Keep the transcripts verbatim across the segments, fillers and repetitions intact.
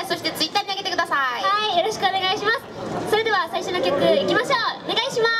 そしてツイッターに上げてください。 はい、よろしくお願いします。それでは最初の曲いきましょう。お願いします。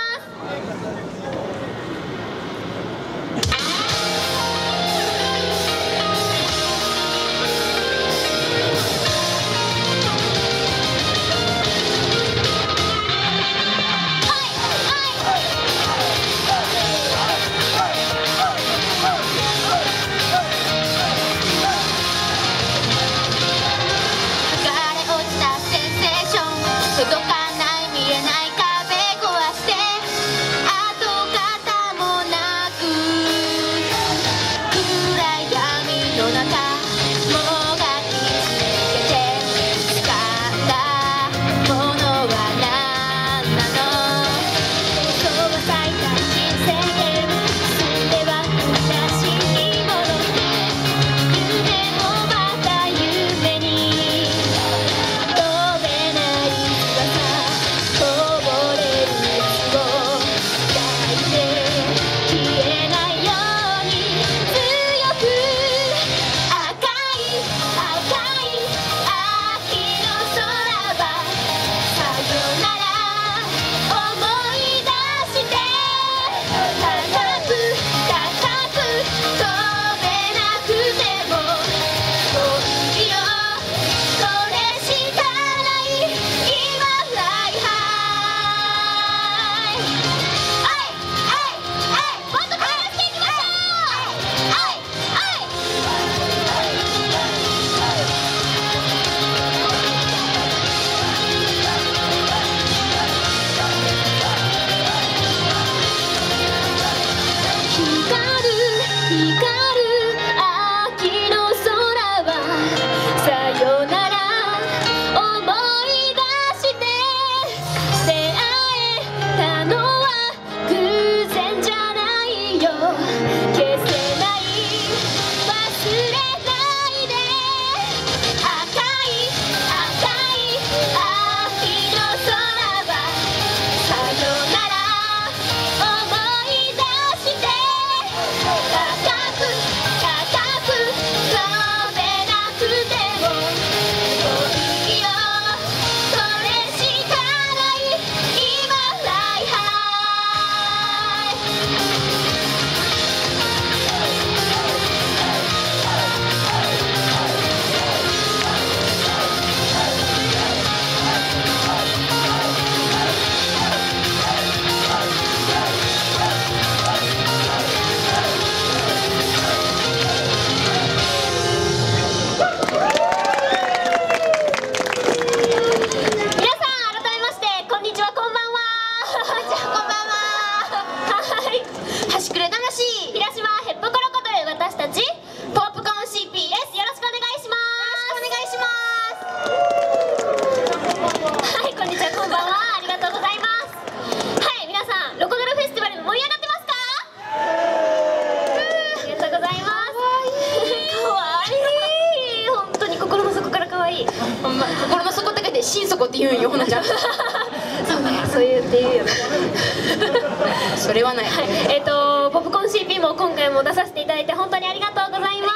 心の底って書いて心底って言うんよ、ほなちゃん。 そうね、そう言って言うよね。 それはない。 はい、えっとポップコーン シーピー も今回も出させていただいて本当にありがとうございます。 ありが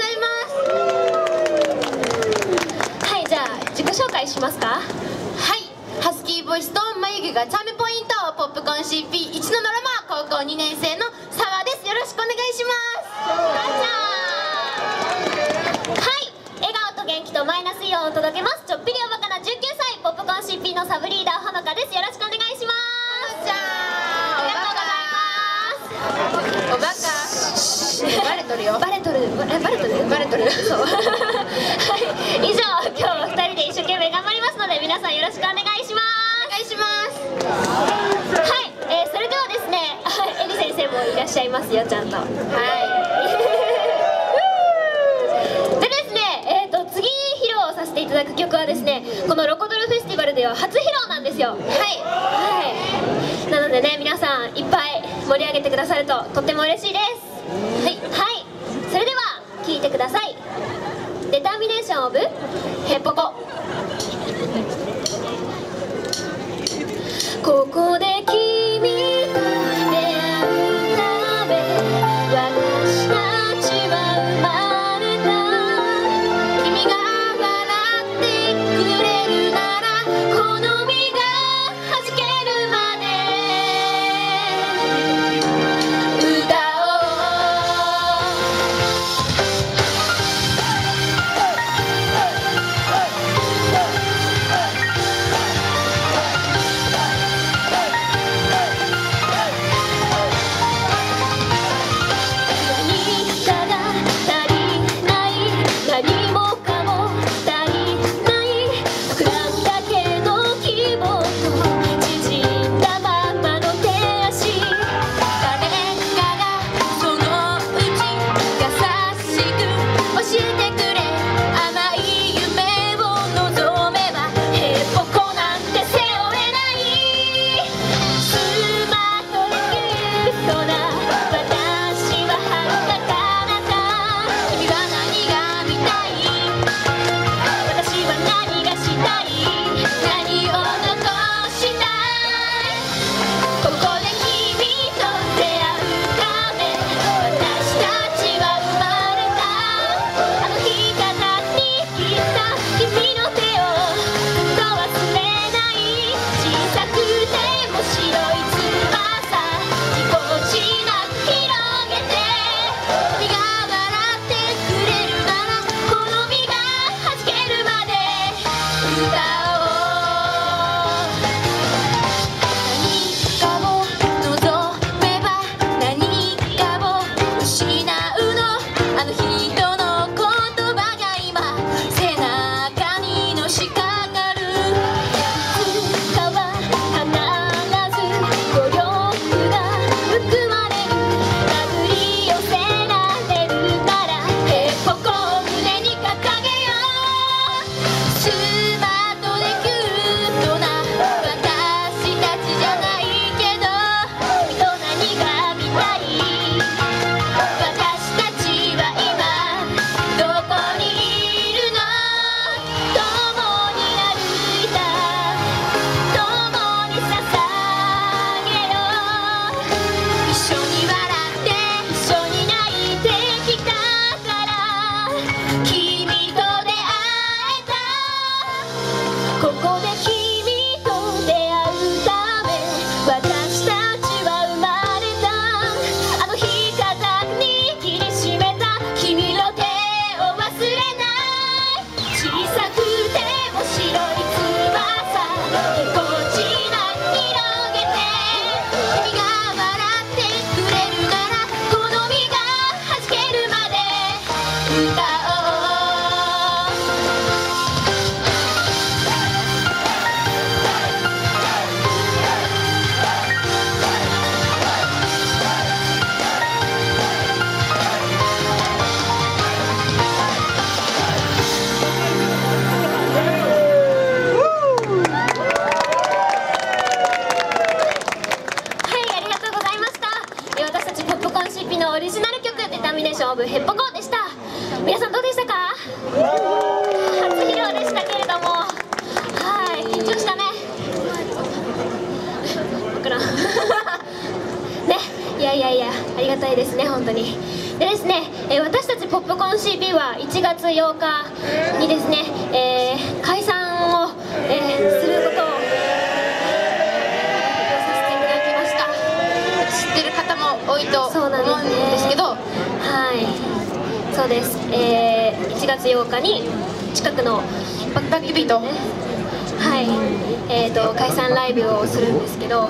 とうございます。 はい、じゃあ自己紹介しますか。 はい、ハスキーボイスと眉毛がチャームポイント、ポップコーン シーピーいち のドラマ、高校にねん生の澤です。よろしくお願いします。元気とマイナスイオンを届けます。ちょっぴりおバカなじゅうきゅうさい、ポップコーン シーピー のサブリーダーほのかです。よろしくお願いします。じゃあありがとうございます。おバカバレとるよ。バレとるバレバレとるバレとるそうはい、以上、今日はふたりで一生懸命頑張りますので、皆さんよろしくお願いします。お願いします。はい、えー、それではですね、エリ先生もいらっしゃいますよ、ちゃんと。はいいただく曲はですね、このロコドルフェスティバルでは初披露なんですよ。はい、はい、なのでね、皆さんいっぱい盛り上げてくださるととっても嬉しいです。はい、はい、それでは聴いてください。デターミネーションオブヘッポコ。ここで君と出会うため、私たちは生まれた。君が笑ってオリジナル曲「デタミネーションオブヘッポコ」でした。皆さんどうでしたか？初披露でしたけれども、はい緊張したね。僕らね、いやいやいやありがたいですね本当に。でですね、えー、私たちポップコーン シーピー はいちがつようかにですね、えー、解散を、えー、することを知ってる方も多いと思うんですけど、 はいそうです、えー、いちがつようかに近くのバックバックビート、 ね、はいえーと解散ライブをするんですけど、うん、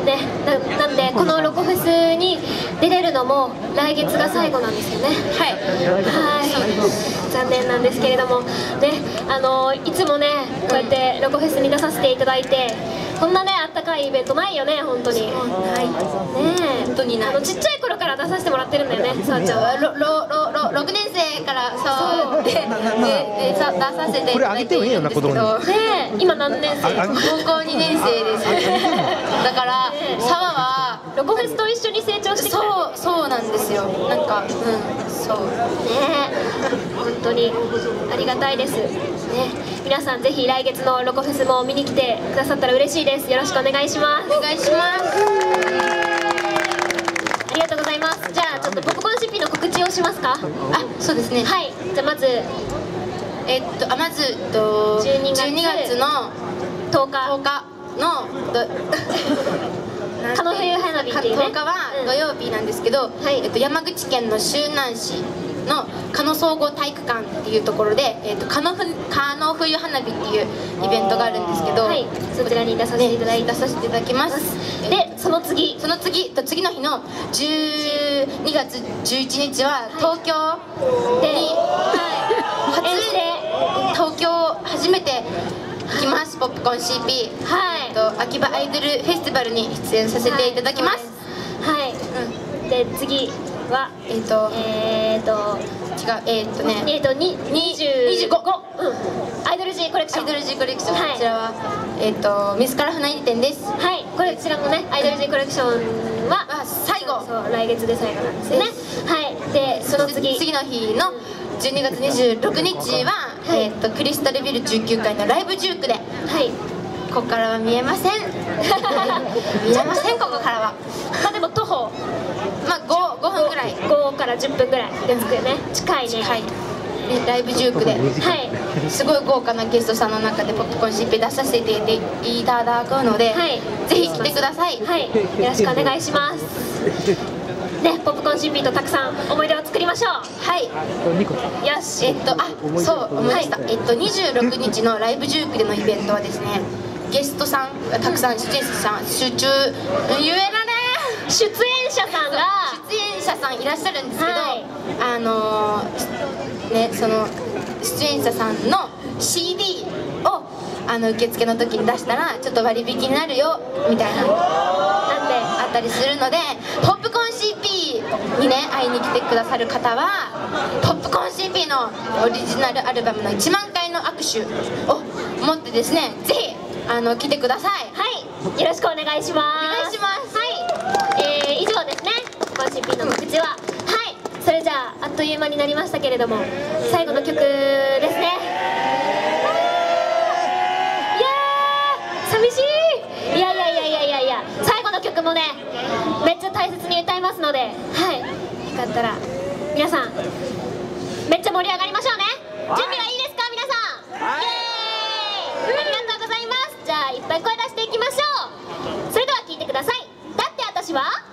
で な, なんでこのロコフェスに出れるのも来月が最後なんですよね。はい、はい残念なんですけれども、ね、あのいつもねこうやってロコフェスに出させていただいて、こんなねあったかいイベントないよね本当に。はいね本当にあのちっちゃい頃から出させてもらってるんだよね、さあちゃんは。 ろろろろろくねんせいからそうでででさ出させていただいているんですけど、 ね今何年生？ 高校にねんせいです。だからサワはロコフェスと一緒に成長してきた。 そうそうなんですよ。なんかうんそうね本当にありがたいですね。皆さんぜひ来月のロコフェスも見に来てくださったら嬉しいです。よろしくお願いします。 お願いします。 ありがとうございます。じゃあちょっとポップコーン シーピー の告知をしますか？ あそうですね。 はいじゃあまずえっとあまずとじゅうにがつじゅうにがつのとおかとおかのかの冬花火っていうねとおかは土曜日なんですけど、 うんはいえっと、山口県の周南市の鹿野総合体育館っていうところで、えっと、鹿のふ鹿の冬花火っていうイベントがあるんですけど、 はいそちらに出させていただいて、 出させていただきます。 でその次その次と次の日のじゅうにがつじゅういちにちは東京で、 に、 はい、 初遠征東京初めて行きます。ポップコーン シーピー、 はいえっと秋葉アイドルフェスティバルに出演させていただきます。 はい、 うん、 で次はえっとえっと違うえっとねえっとににじゅうごうんアイドル G コレクションアイドル G コレクション、 はいこちらはえっとミスカラ船入店です。 はいこれこちらもねアイドル G コレクションはあ最後そう来月で最後なんですよね。はいでその次次の日のじゅうにがつにじゅうろくにちは、 はいえっとクリスタルビルじゅうきゅうかいのライブジュークで、 はいここからは見えません見えませんここからはまあでも徒歩まあ ご, ごふんぐらいごからじゅっぷんぐらいで着くよね。近いね。 近いライブジュークではいすごい豪華なゲストさんの中でポップコーン シーピー 出させていただくので、 はいぜひ来てください。 はいよろしくお願いします。ねポップコーン シーピー とたくさん思い出を作りましょう。 はいよしえっとあそう思い出した、えっとにじゅうろくにちのライブジュークでのイベントはですね、ゲストさんがたくさん出演者さん集中言えられん出演者さんが出演者さんいらっしゃるんですけど、 はいあのー、ねその出演者さんの シーディー をあの受付の時に出したらちょっと割引になるよみたいななんであったりするので、ポップコーン シーピー にね会いに来てくださる方はポップコーン シーピー のオリジナルアルバムのいちまんかいの握手を持ってですね、ぜひあの来てください。 はいよろしくお願いします。 お願いします。 はい、えー、以上ですねポップコーン シーピー の告知は。はいそれじゃああっという間になりましたけれども最後の曲ですね。いやー寂しい。いやいやいやいやいやいや最後の曲もねめっちゃ大切に歌いますので、はいよかったら皆さんめっちゃ盛り上がりましょうね。準備はいいですか皆さん。イエーイありがとうございます。じゃあいっぱい声出していきましょう。それでは聴いてください。だって私は